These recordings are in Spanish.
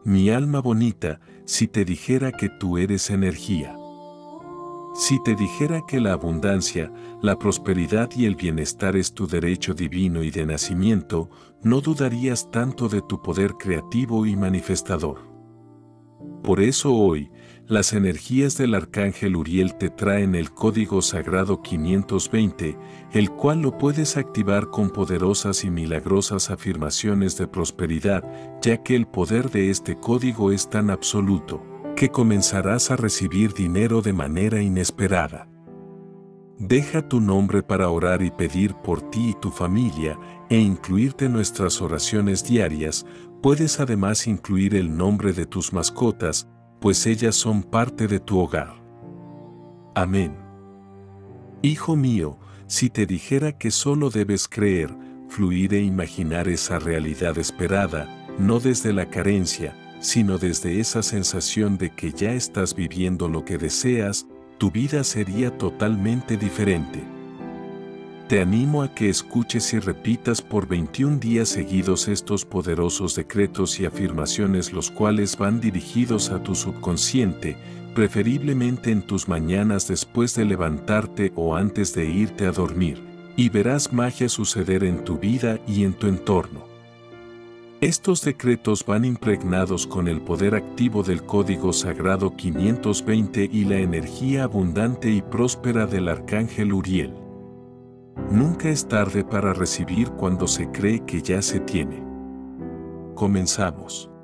Mi alma bonita, si te dijera que tú eres energía. Si te dijera que la abundancia, la prosperidad y el bienestar es tu derecho divino y de nacimiento, no dudarías tanto de tu poder creativo y manifestador. Por eso hoy, las energías del Arcángel Uriel te traen el código sagrado 520, el cual lo puedes activar con poderosas y milagrosas afirmaciones de prosperidad, ya que el poder de este código es tan absoluto, que comenzarás a recibir dinero de manera inesperada. Deja tu nombre para orar y pedir por ti y tu familia, e incluirte en nuestras oraciones diarias. Puedes además incluir el nombre de tus mascotas, pues ellas son parte de tu hogar. Amén. Hijo mío, si te dijera que solo debes creer, fluir e imaginar esa realidad esperada, no desde la carencia, sino desde esa sensación de que ya estás viviendo lo que deseas, tu vida sería totalmente diferente. Te animo a que escuches y repitas por 21 días seguidos estos poderosos decretos y afirmaciones, los cuales van dirigidos a tu subconsciente, preferiblemente en tus mañanas después de levantarte o antes de irte a dormir, y verás magia suceder en tu vida y en tu entorno. Estos decretos van impregnados con el poder activo del código sagrado 520 y la energía abundante y próspera del Arcángel Uriel. Nunca es tarde para recibir cuando se cree que ya se tiene. Comenzamos.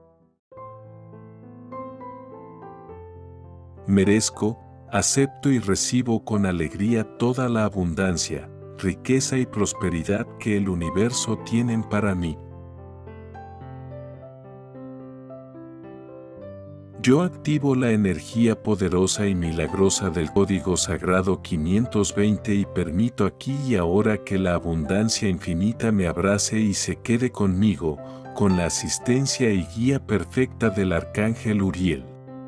Merezco, acepto y recibo con alegría toda la abundancia, riqueza y prosperidad que el universo tienen para mí. Yo activo la energía poderosa y milagrosa del código sagrado 520 y permito aquí y ahora que la abundancia infinita me abrace y se quede conmigo, con la asistencia y guía perfecta del Arcángel Uriel.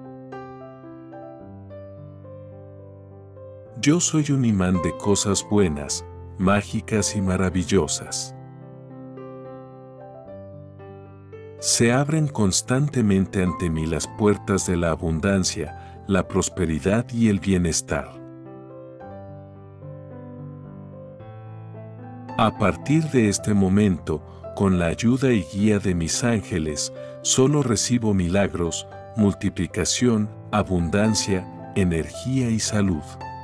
Yo soy un imán de cosas buenas, mágicas y maravillosas. Se abren constantemente ante mí las puertas de la abundancia, la prosperidad y el bienestar. A partir de este momento, con la ayuda y guía de mis ángeles, solo recibo milagros, multiplicación, abundancia, energía y salud.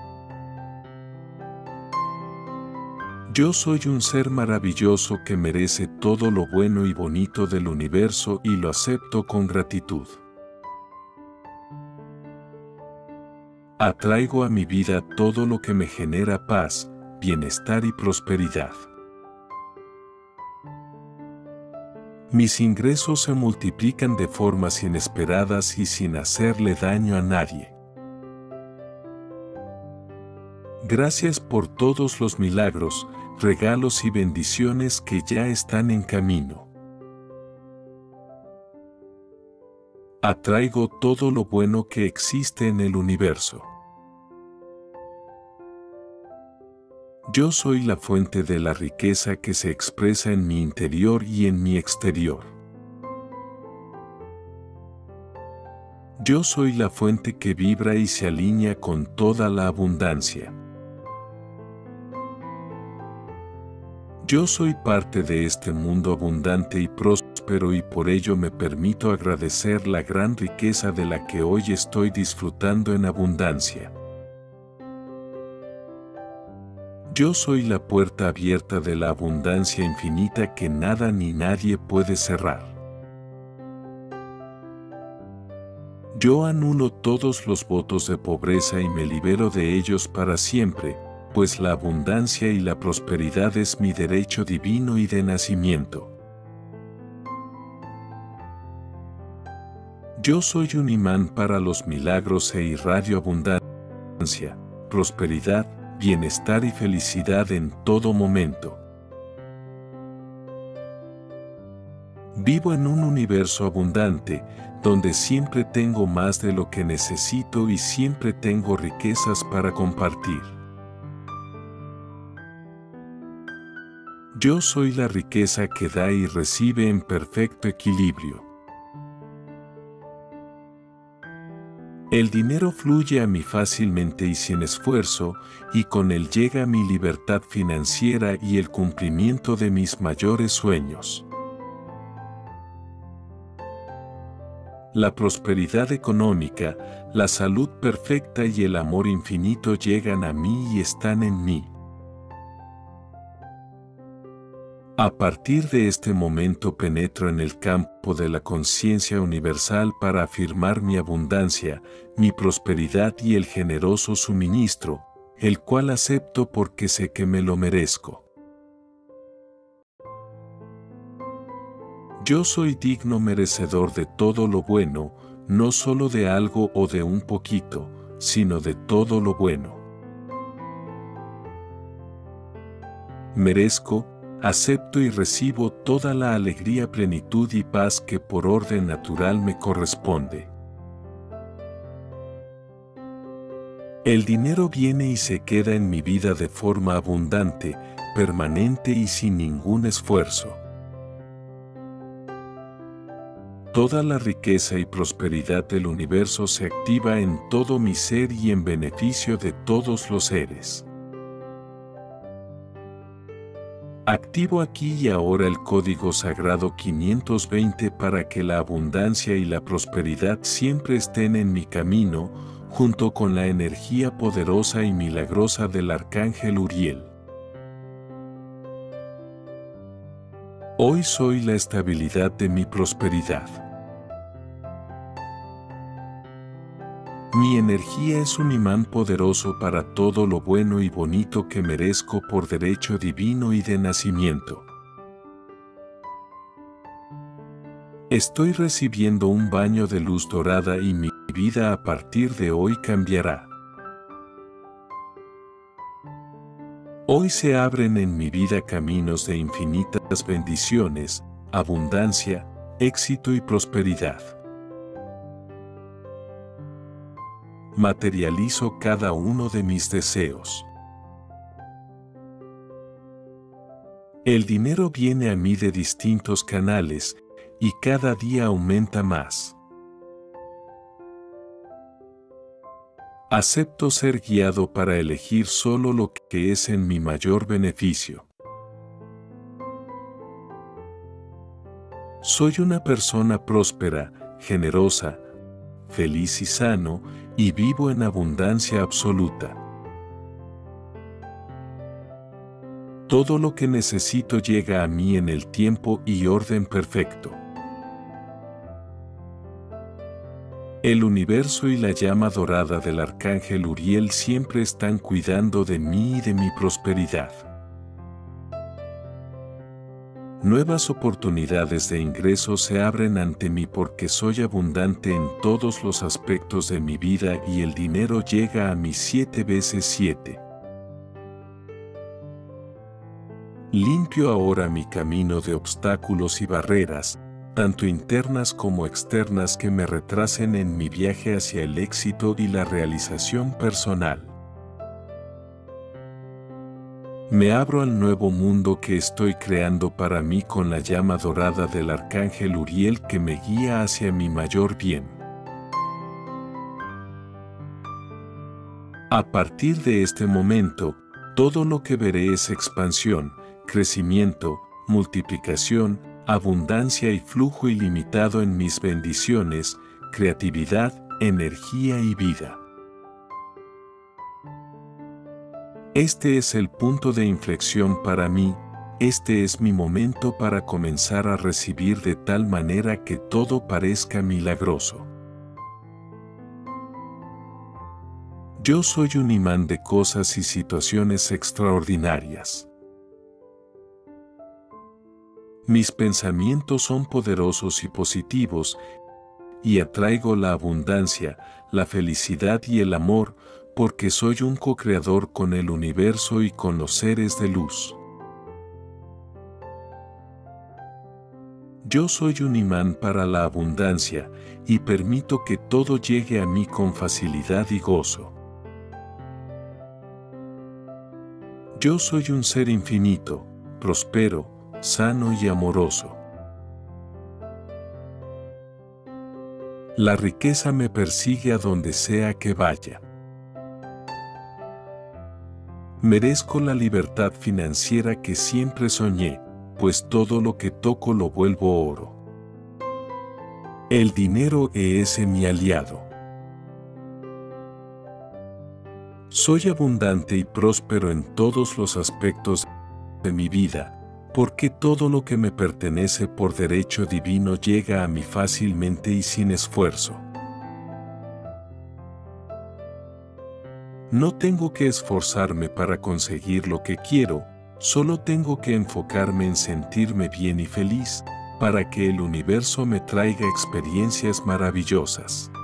Yo soy un ser maravilloso que merece todo lo bueno y bonito del universo y lo acepto con gratitud. Atraigo a mi vida todo lo que me genera paz, bienestar y prosperidad. Mis ingresos se multiplican de formas inesperadas y sin hacerle daño a nadie. Gracias por todos los milagros, regalos y bendiciones que ya están en camino. Atraigo todo lo bueno que existe en el universo. Yo soy la fuente de la riqueza que se expresa en mi interior y en mi exterior. Yo soy la fuente que vibra y se alinea con toda la abundancia. Yo soy parte de este mundo abundante y próspero y por ello me permito agradecer la gran riqueza de la que hoy estoy disfrutando en abundancia. Yo soy la puerta abierta de la abundancia infinita que nada ni nadie puede cerrar. Yo anulo todos los votos de pobreza y me libero de ellos para siempre, pues la abundancia y la prosperidad es mi derecho divino y de nacimiento. Yo soy un imán para los milagros e irradio abundancia, prosperidad, bienestar y felicidad en todo momento. Vivo en un universo abundante, donde siempre tengo más de lo que necesito y siempre tengo riquezas para compartir. Yo soy la riqueza que da y recibe en perfecto equilibrio. El dinero fluye a mí fácilmente y sin esfuerzo, y con él llega mi libertad financiera y el cumplimiento de mis mayores sueños. La prosperidad económica, la salud perfecta y el amor infinito llegan a mí y están en mí. A partir de este momento penetro en el campo de la conciencia universal para afirmar mi abundancia, mi prosperidad y el generoso suministro, el cual acepto porque sé que me lo merezco. Yo soy digno merecedor de todo lo bueno, no solo de algo o de un poquito, sino de todo lo bueno. Merezco, acepto y recibo toda la alegría, plenitud y paz que por orden natural me corresponde. El dinero viene y se queda en mi vida de forma abundante, permanente y sin ningún esfuerzo. Toda la riqueza y prosperidad del universo se activa en todo mi ser y en beneficio de todos los seres. Activo aquí y ahora el código sagrado 520 para que la abundancia y la prosperidad siempre estén en mi camino, junto con la energía poderosa y milagrosa del Arcángel Uriel. Hoy soy la estabilidad de mi prosperidad. Mi energía es un imán poderoso para todo lo bueno y bonito que merezco por derecho divino y de nacimiento. Estoy recibiendo un baño de luz dorada y mi vida a partir de hoy cambiará. Hoy se abren en mi vida caminos de infinitas bendiciones, abundancia, éxito y prosperidad. Materializo cada uno de mis deseos. El dinero viene a mí de distintos canales y cada día aumenta más. Acepto ser guiado para elegir solo lo que es en mi mayor beneficio. Soy una persona próspera, generosa, feliz y sano, y vivo en abundancia absoluta. Todo lo que necesito llega a mí en el tiempo y orden perfecto. El universo y la llama dorada del Arcángel Uriel siempre están cuidando de mí y de mi prosperidad. Nuevas oportunidades de ingreso se abren ante mí porque soy abundante en todos los aspectos de mi vida y el dinero llega a mí 7 veces 7. Limpio ahora mi camino de obstáculos y barreras, tanto internas como externas que me retrasen en mi viaje hacia el éxito y la realización personal. Me abro al nuevo mundo que estoy creando para mí con la llama dorada del Arcángel Uriel que me guía hacia mi mayor bien. A partir de este momento, todo lo que veré es expansión, crecimiento, multiplicación, abundancia y flujo ilimitado en mis bendiciones, creatividad, energía y vida. Este es el punto de inflexión para mí, este es mi momento para comenzar a recibir de tal manera que todo parezca milagroso. Yo soy un imán de cosas y situaciones extraordinarias. Mis pensamientos son poderosos y positivos, y atraigo la abundancia, la felicidad y el amor, porque soy un co-creador con el universo y con los seres de luz. Yo soy un imán para la abundancia, y permito que todo llegue a mí con facilidad y gozo. Yo soy un ser infinito, próspero, sano y amoroso. La riqueza me persigue a donde sea que vaya. Merezco la libertad financiera que siempre soñé, pues todo lo que toco lo vuelvo oro. El dinero es mi aliado. Soy abundante y próspero en todos los aspectos de mi vida, porque todo lo que me pertenece por derecho divino llega a mí fácilmente y sin esfuerzo. No tengo que esforzarme para conseguir lo que quiero, solo tengo que enfocarme en sentirme bien y feliz, para que el universo me traiga experiencias maravillosas.